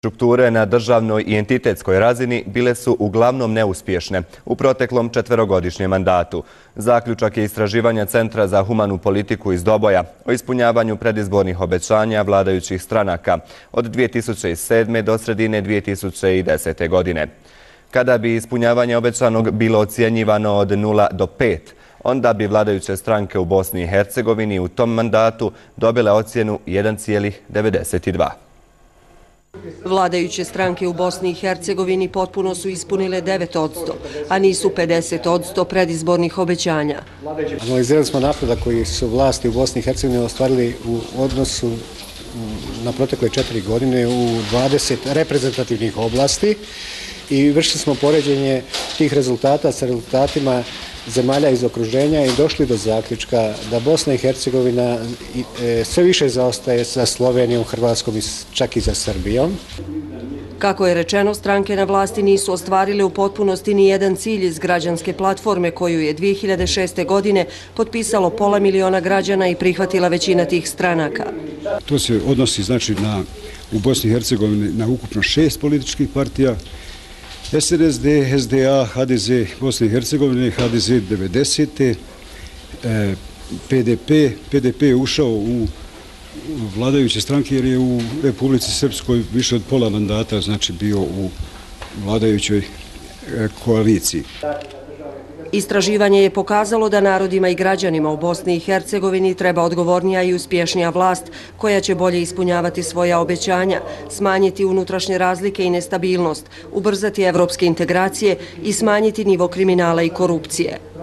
Strukture na državnoj i entitetskoj razini bile su uglavnom neuspješne u proteklom četverogodišnjem mandatu. Zaključak je istraživanja Centra za humanu politiku iz Doboja o ispunjavanju predizbornih obećanja vladajućih stranaka od 2007. do sredine 2010. godine. Kada bi ispunjavanje obećanog bilo ocjenjivano od 0 do 5, onda bi vladajuće stranke u Bosni i Hercegovini u tom mandatu dobile ocjenu 1,92. Vladajuće stranke u Bosni i Hercegovini potpuno su ispunile 9%, a nisu 50% predizbornih obećanja. Analizirali smo napredak koji su vlasti u Bosni i Hercegovini ostvarili u odnosu na protekle 4 godine u 20 reprezentativnih oblasti i vršili smo poređenje tih rezultata sa rezultatima zemalja iz okruženja i došli do zaključka da Bosna i Hercegovina sve više zaostaje sa Slovenijom, Hrvatskom i čak i za Srbijom. Kako je rečeno, stranke na vlasti nisu ostvarile u potpunosti ni jedan cilj iz građanske platforme koju je 2006. godine potpisalo 500.000 građana i prihvatila većina tih stranaka. To se odnosi znači u Bosni i Hercegovini na ukupno 6 političkih partija. SNSD, SDA, HDZ Bosne i Hercegovine, HDZ 90. PDP je ušao u vladajuće stranke jer je u Republici Srpskoj više od pola mandata znači bio u vladajućoj koaliciji. Istraživanje je pokazalo da narodima i građanima u Bosni i Hercegovini treba odgovornija i uspješnija vlast koja će bolje ispunjavati svoja obećanja, smanjiti unutrašnje razlike i nestabilnost, ubrzati evropske integracije i smanjiti nivo kriminala i korupcije.